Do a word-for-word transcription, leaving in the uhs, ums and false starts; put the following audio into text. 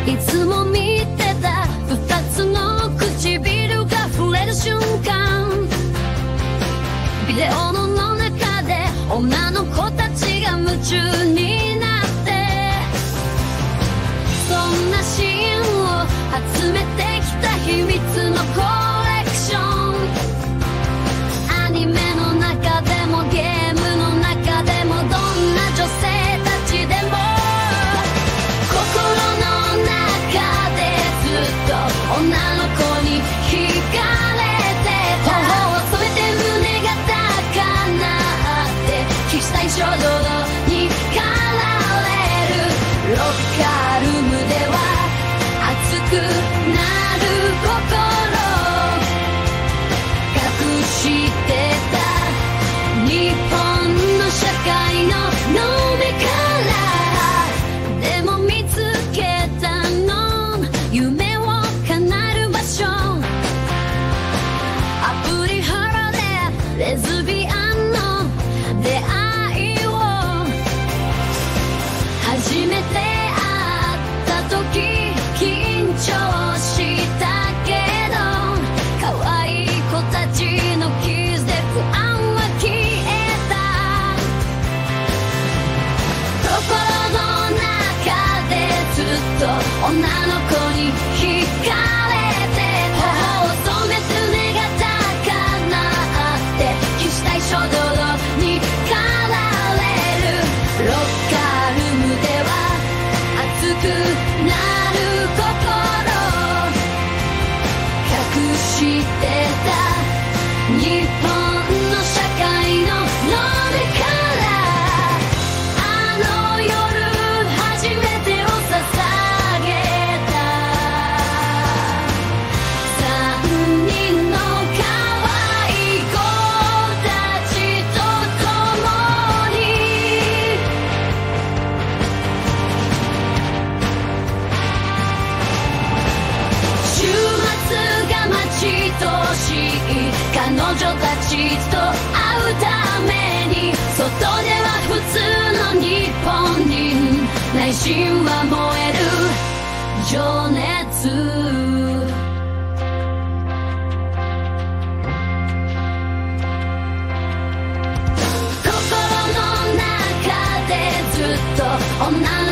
いつも見てた二つの唇が触れる瞬間、ビデオの中で女の子たちが夢中になって、そんなシーンを集めてきた秘密のコレクション。アニメの中でもゲームの中でもどんな女性たちでも、心の中でずっと女の子に惹かれてた。頬を染めて胸が高鳴ってキスしたい衝動に駆られる。ロッカールームでは熱くなる心隠してた。日本の社会のの目からでも見つけたの、夢を叶る場所。アプリハロでレズビアンの出会いを、初めて会った時緊張したけど、可愛い子たちのキスで不安は消えた。心の中でずっと女の子に惹かれてた。頬を染めて胸が高鳴ってキスしたい衝動に駆られる。ロッカールームでは熱くなる心隠してた。日本の社会のの目からあの夜初めてを捧げた。三人の可愛い子たちと共に、週末が待ち遠しい彼女たちと会うために、外では普通の日本人、内心は燃える情熱。心の中でずっと女